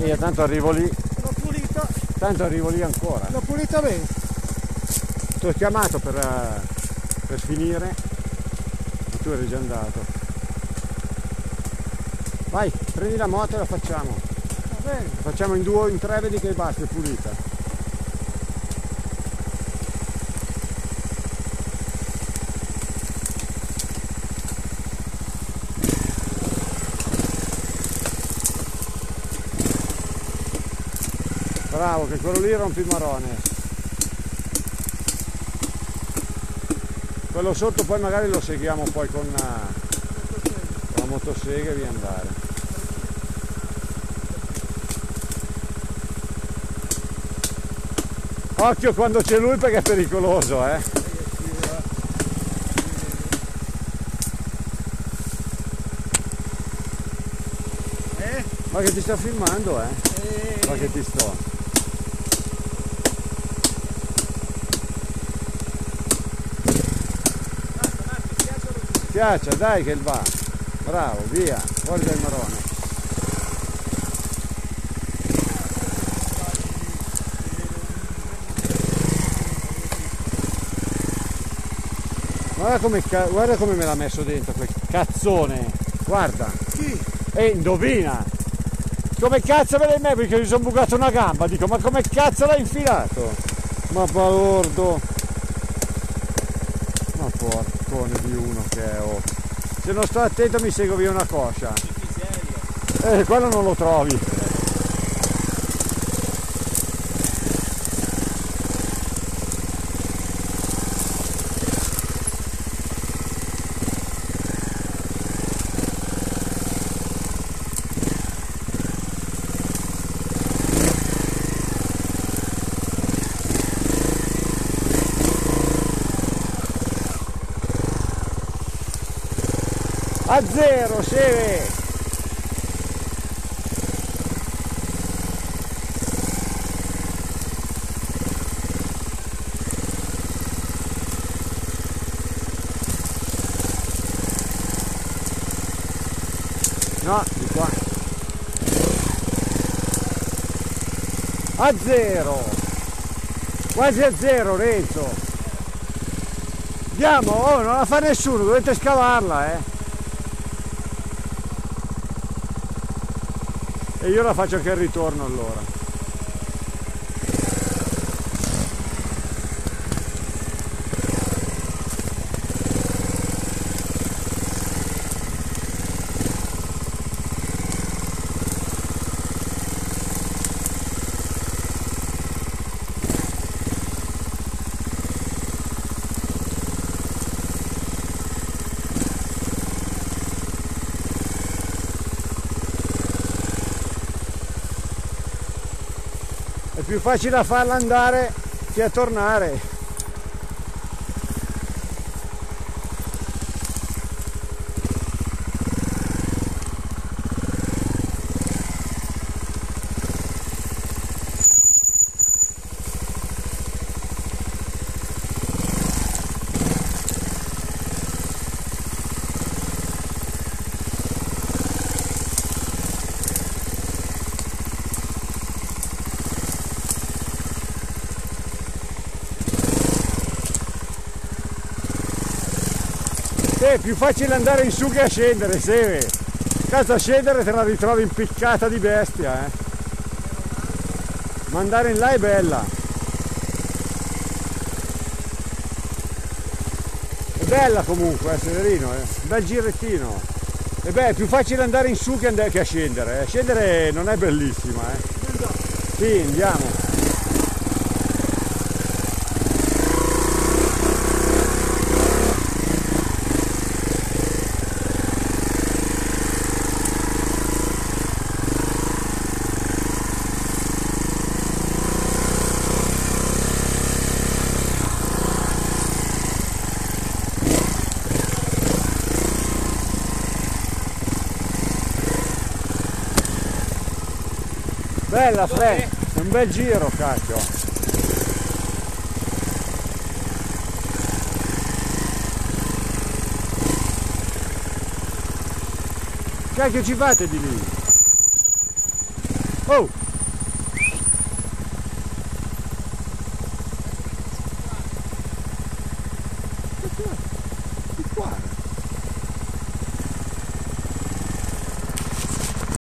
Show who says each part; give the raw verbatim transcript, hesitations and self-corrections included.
Speaker 1: via, tanto arrivo lì.
Speaker 2: L'ho pulita.
Speaker 1: Tanto arrivo lì ancora.
Speaker 2: L'ho pulita bene.
Speaker 1: Ti ho chiamato per, per finire, ma tu eri già andato. Vai, prendi la moto e la facciamo.
Speaker 2: Va bene.
Speaker 1: La facciamo in due o in tre, vedi che basta, è pulita. Bravo, che quello lì rompi il marone. Quello sotto poi magari lo seguiamo poi con una, con la motosega e via andare. Occhio quando c'è lui perché è pericoloso, eh.
Speaker 2: Eh?
Speaker 1: Ma che ti sto filmando, eh?
Speaker 2: Eh.
Speaker 1: Ma che ti sto. Schiaccia, dai che va. Bravo, via, fuori dal marone. Guarda come, guarda come me l'ha messo dentro quel cazzone. Guarda.
Speaker 2: Chi?
Speaker 1: E indovina. Come cazzo me l'hai messo? Perché mi sono bucato una gamba. Dico, ma come cazzo l'hai infilato? Ma balordo. Ma porcone di uno che è, oh. Se non sto attento mi seguo via una coscia. Eh, quello non lo trovi. A zero, sì! No, di qua. A zero! Quasi a zero, Renzo! Andiamo, oh, non la fa nessuno, dovete scavarla, eh! E io la faccio anche il ritorno allora. È più facile a farla andare che a tornare. È più facile andare in su che a scendere, Seve. Cazzo, a scendere te la ritrovi impiccata di bestia, eh. Ma andare in là è bella. È bella comunque, eh, Severino, eh. Un bel girettino. E beh, è più facile andare in su che, andare, che a scendere. Eh. Scendere non è bellissima, eh. Sì, andiamo. Bella Fred, è un bel giro, cacchio. Cacchio ci fate di lì? Oh!